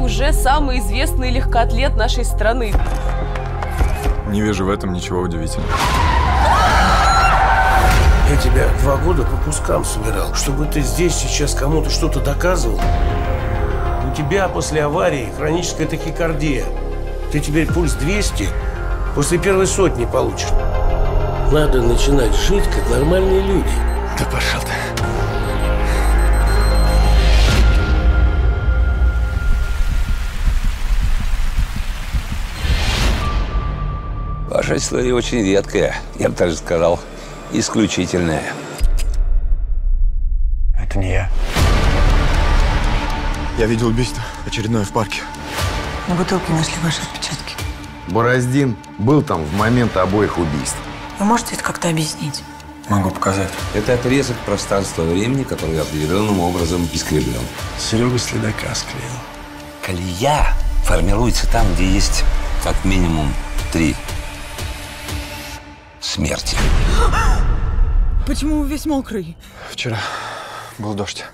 уже самый известный легкоатлет нашей страны. Не вижу в этом ничего удивительного. Я тебя 2 года по кускам собирал, чтобы ты здесь сейчас кому-то что-то доказывал. У тебя после аварии хроническая тахикардия. Ты теперь пульс 200, после первой 100 получишь. Надо начинать жить, как нормальные люди. Да пошел ты. Ваша история очень редкая, я бы даже сказал, исключительная. Это не я. Я видел убийство очередное в парке. На бутылке нашли ваши отпечатки. Бороздин был там в момент обоих убийств. Вы можете это как-то объяснить? Могу показать. Это отрезок пространства-времени, который определенным образом искривлен. Серега следака склеил. Колея формируется там, где есть как минимум 3 смерти. Почему вы весь мокрый? Вчера был дождь.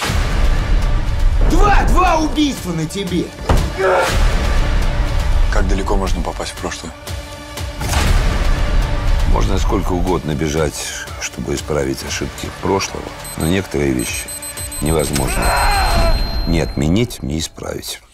Два убийства на тебе! Как далеко можно попасть в прошлое? Можно сколько угодно бежать, чтобы исправить ошибки прошлого, но некоторые вещи невозможно ни отменить, ни исправить.